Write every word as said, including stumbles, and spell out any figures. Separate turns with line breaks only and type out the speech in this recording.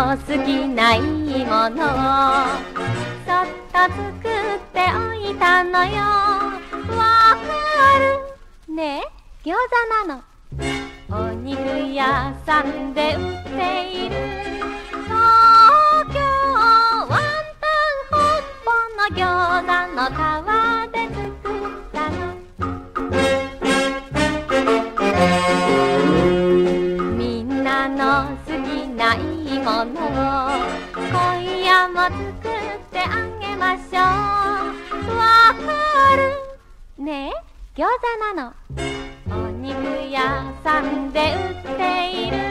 の好きないものをそっと作っておいたのよ。わかるねえ、餃子なの。お肉屋さんで売っている東京湾岸本舗の餃子の皮で作ったの。みんなの好きないものを今夜も作ってあげましょう。わかるねえ、餃子なの。お肉屋さんで売っている